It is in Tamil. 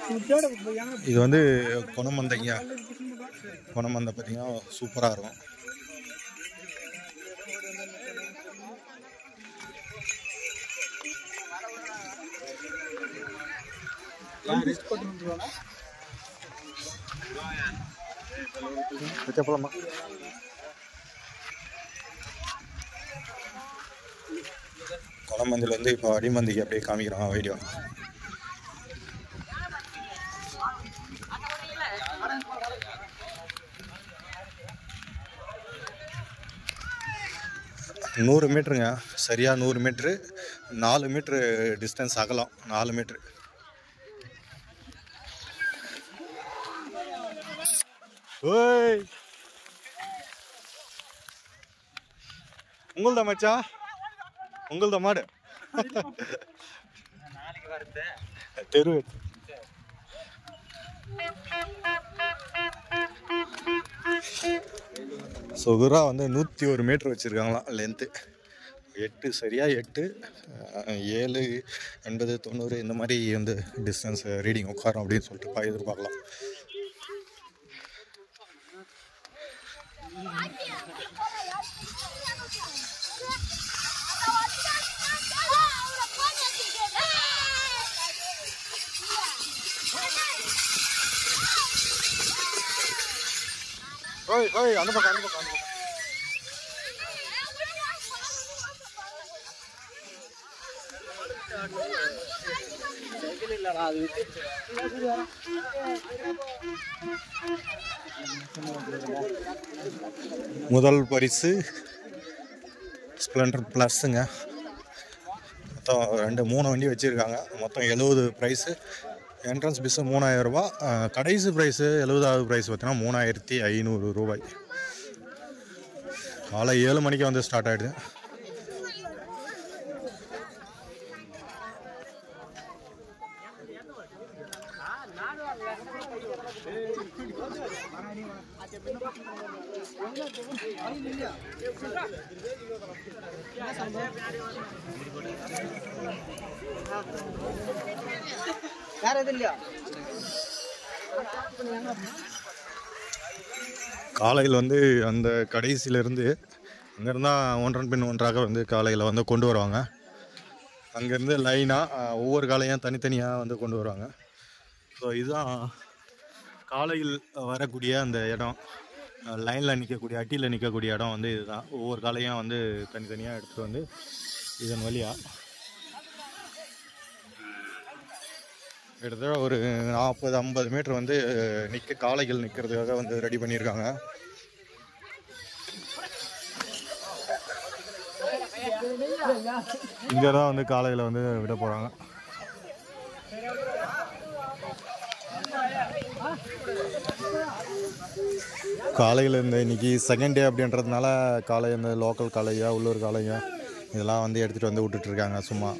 இது வந்து கொணமந்தைங்க. கொணமந்தை பார்த்தீங்கன்னா சூப்பராக இருக்கும். போலாமா? கொணமந்தில வந்து இப்போ அடிமந்திக்கு அப்படியே காமிக்கிறான் வீடியோ. நூறு மீட்டருங்க, சரியாக 100 மீட்ரு, 4 மீட்ரு டிஸ்டன்ஸ் அகலம், 4 மீட்ரு. ஓய் உங்கள்தான் மச்சா, உங்கள்தான் மாடு தெரு. சுகுரா வந்து 101 மீட்ரு வச்சுருக்காங்களாம் லென்த்து. 8 சரியாக 8, 7, 80, 90 இந்த மாதிரி வந்து டிஸ்டன்ஸ் ரீடிங் உட்காரும் அப்படின்னு சொல்லிட்டு எதிர்பார்க்கலாம். ஓய் ஓய் அந்த பக்கம் அந்த பக்கம். முதல் பரிசு ஸ்ப்ளெண்டர் ப்ளஸ்ஸுங்க. மொத்தம் 3 வண்டி வச்சுருக்காங்க. மொத்தம் 70 ப்ரைஸு. என்ட்ரன்ஸ் பீஸு 3000 ரூபா. கடைசி ப்ரைஸு 70வது ப்ரைஸ் பார்த்தீங்கன்னா 3500 ரூபாய். காலை 7 மணிக்கு வந்து ஸ்டார்ட் ஆகிடுது. காலையில் வந்து அந்த கடைசியிலேருந்து அங்கேருந்தால் ஒன்றன் பின் ஒன்றாக வந்து காலையில் வந்து கொண்டு வருவாங்க. அங்கேருந்து லைனாக ஒவ்வொரு காலையும் தனித்தனியாக வந்து கொண்டு வருவாங்க. ஸோ இதுதான் காலையில் வரக்கூடிய அந்த இடம். லைனில் நிற்கக்கூடிய, அட்டியில் நிற்கக்கூடிய இடம் வந்து இதுதான். ஒவ்வொரு காலையும் வந்து தனித்தனியாக எடுத்துகிட்டு வந்து இதன் வழியாக கிட்டத்தட்ட ஒரு 40-50 மீட்டர் வந்து காளைகள் நிற்கிறதுக்காக வந்து ரெடி பண்ணியிருக்காங்க. இங்கே தான் வந்து காளைகளை வந்து விட போகிறாங்க. காலையில் இன்னைக்கு செகண்ட் டே அப்படின்றதுனால காளை இந்த லோக்கல் காளையா, உள்ளூர் காளையா இதெல்லாம் வந்து எடுத்துகிட்டு வந்து விட்டுட்ருக்காங்க சும்மா.